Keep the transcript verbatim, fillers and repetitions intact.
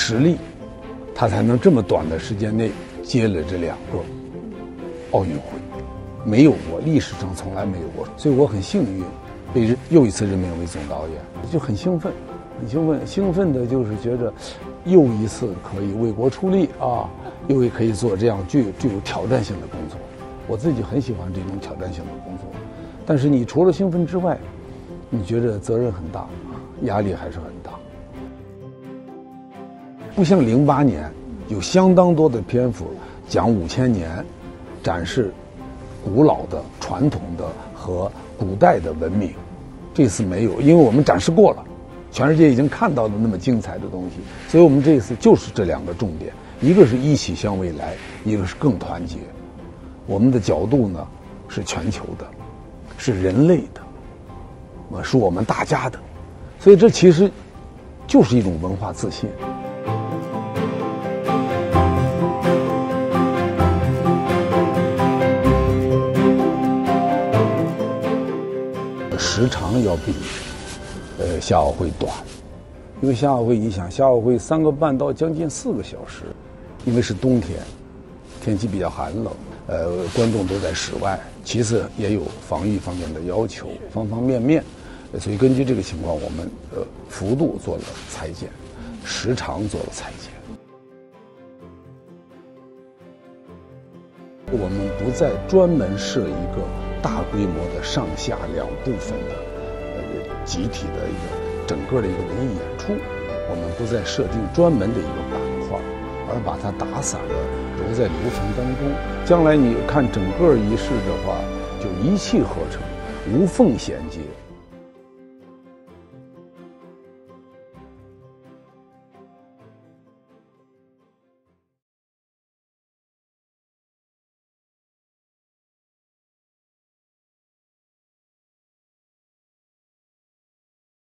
实力，他才能这么短的时间内接了这两个奥运会，没有过，历史上从来没有过，所以我很幸运被又一次任命为总导演，就很兴奋，很兴奋，兴奋的就是觉着又一次可以为国出力啊，又可以做这样具具有挑战性的工作。我自己很喜欢这种挑战性的工作，但是你除了兴奋之外，你觉得责任很大，压力还是很大。不像零八年有相当多的篇幅讲五千年，展示古老的、传统的和古代的文明，这次没有，因为我们展示过了，全世界已经看到了那么精彩的东西，所以我们这次就是这两个重点，一个是一起向未来，一个是更团结。我们的角度呢是全球的，是人类的，呃，是我们大家的，所以这其实就是一种文化自信。时长要比呃夏奥会短，因为夏奥会你想，夏奥会三个半到将近四个小时，因为是冬天，天气比较寒冷，呃，观众都在室外，其次也有防疫方面的要求，方方面面，所以根据这个情况，我们呃幅度做了裁剪，时长做了裁剪。我们不再专门设一个大规模的上下两部分的呃集体的一个整个的一个文艺演出，我们不再设定专门的一个板块，而把它打散了揉在流程当中。将来你看整个仪式的话，就一气呵成，无缝衔接。